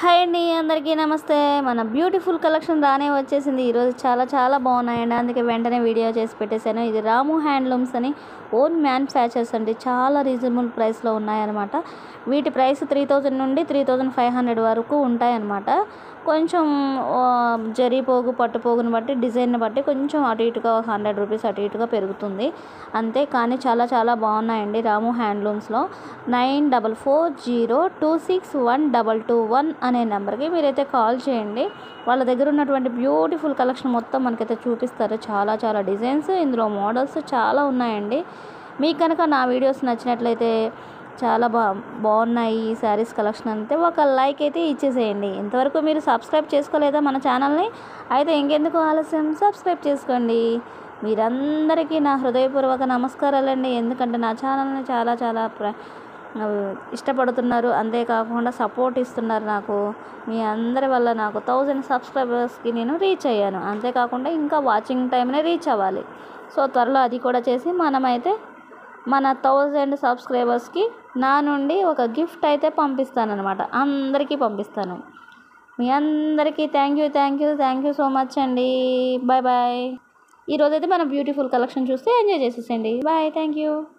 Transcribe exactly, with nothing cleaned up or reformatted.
Hi అండి, అందరికీ నమస్తే. మన బ్యూటిఫుల్ కలెక్షన్ రానే వచ్చేసింది. ఈరోజు చాలా చాలా బాగున్నాయండి, అందుకే వెంటనే వీడియో చేసి పెట్టేశాను. ఇది రాము హ్యాండ్లూమ్స్ అని ఓన్ మ్యానుఫ్యాక్చర్స్ అండి. చాలా రీజనబుల్ ప్రైస్లో ఉన్నాయన్నమాట. వీటి ప్రైస్ త్రీ థౌజండ్ నుండి త్రీ థౌజండ్ ఫైవ్ హండ్రెడ్ వరకు ఉంటాయన్నమాట. కొంచెం జరీ పోగు పట్టు పోగుని బట్టి డిజైన్ని బట్టి కొంచెం అటు ఇటుగా ఒక హండ్రెడ్ రూపీస్ అటు ఇటుగా పెరుగుతుంది అంతే. కానీ చాలా చాలా బాగున్నాయండి రాము హ్యాండ్లూమ్స్లో. Nine double four zero two six one double two one అనే నెంబర్కి మీరైతే కాల్ చేయండి. వాళ్ళ దగ్గర ఉన్నటువంటి బ్యూటిఫుల్ కలెక్షన్ మొత్తం మనకైతే చూపిస్తారు. చాలా చాలా డిజైన్స్, ఇందులో మోడల్స్ చాలా ఉన్నాయండి. మీకు కనుక నా వీడియోస్ నచ్చినట్లయితే చాలా బా బాగున్నాయి ఈ శారీస్ కలెక్షన్ అంటే ఒక లైక్ అయితే ఇచ్చేసేయండి. ఇంతవరకు మీరు సబ్స్క్రైబ్ చేసుకోలేదా మన ఛానల్ని? అయితే ఇంకెందుకు ఆలస్యం, సబ్స్క్రైబ్ చేసుకోండి. మీరందరికీ నా హృదయపూర్వక నమస్కారాలండి. ఎందుకంటే నా ఛానల్ని చాలా చాలా ప్ర ఇష్టపడుతున్నారు, అంతేకాకుండా సపోర్ట్ ఇస్తున్నారు నాకు. మీ అందరి వల్ల నాకు థౌజండ్ సబ్స్క్రైబర్స్కి నేను రీచ్ అయ్యాను. అంతేకాకుండా ఇంకా వాచింగ్ టైంనే రీచ్ అవ్వాలి. సో త్వరలో అది కూడా చేసి మనమైతే మన థౌజండ్ సబ్స్క్రైబర్స్కి నా నుండి ఒక గిఫ్ట్ అయితే పంపిస్తానన్నమాట. అందరికీ పంపిస్తాను. మీ అందరికీ thank you thank you thank you so much అండి. Bye bye. ఈరోజైతే మన బ్యూటిఫుల్ కలెక్షన్ చూస్తే ఎంజాయ్ చేసేసండి. Bye, thank you.